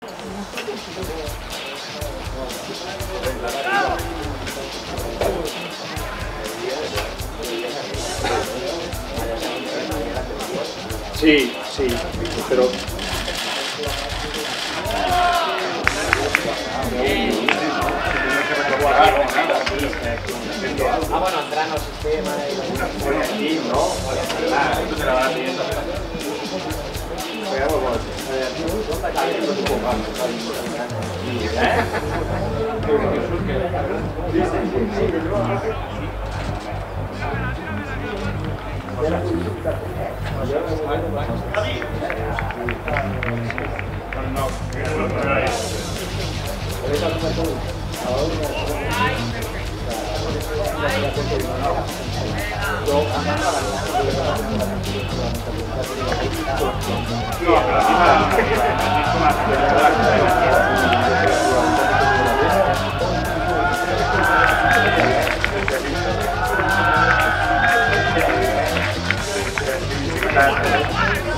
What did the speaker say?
Sí, sí, pero... Ah, bueno, entrant al sistema i... no? Esto te la van pidiendo. Gracias.